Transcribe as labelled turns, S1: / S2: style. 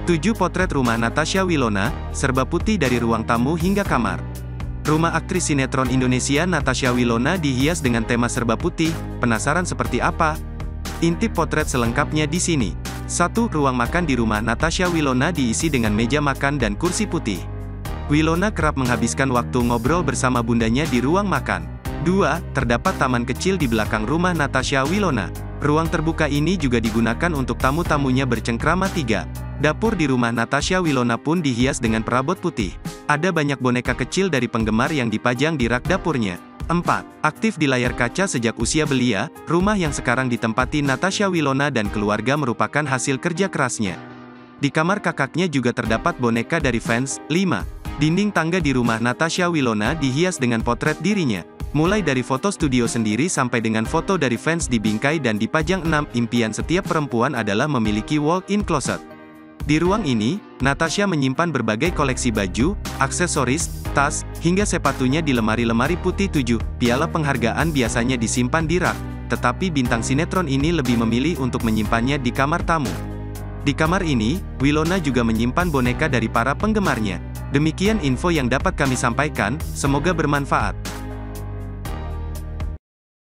S1: 7 potret rumah Natasha Wilona, serba putih dari ruang tamu hingga kamar. Rumah aktris sinetron Indonesia Natasha Wilona dihias dengan tema serba putih. Penasaran seperti apa? Intip potret selengkapnya di sini. 1. Ruang makan di rumah Natasha Wilona diisi dengan meja makan dan kursi putih. Wilona kerap menghabiskan waktu ngobrol bersama bundanya di ruang makan. 2. Terdapat taman kecil di belakang rumah Natasha Wilona. Ruang terbuka ini juga digunakan untuk tamu-tamunya bercengkrama. 3. Dapur di rumah Natasha Wilona pun dihias dengan perabot putih. Ada banyak boneka kecil dari penggemar yang dipajang di rak dapurnya. 4. Aktif di layar kaca sejak usia belia, rumah yang sekarang ditempati Natasha Wilona dan keluarga merupakan hasil kerja kerasnya. Di kamar kakaknya juga terdapat boneka dari fans. 5. Dinding tangga di rumah Natasha Wilona dihias dengan potret dirinya. Mulai dari foto studio sendiri sampai dengan foto dari fans di bingkai dan dipajang. 6. Impian setiap perempuan adalah memiliki walk-in closet. Di ruang ini, Natasha menyimpan berbagai koleksi baju, aksesoris, tas, hingga sepatunya di lemari-lemari putih. 7. Piala penghargaan biasanya disimpan di rak, tetapi bintang sinetron ini lebih memilih untuk menyimpannya di kamar tamu. Di kamar ini, Wilona juga menyimpan boneka dari para penggemarnya. Demikian info yang dapat kami sampaikan, semoga bermanfaat.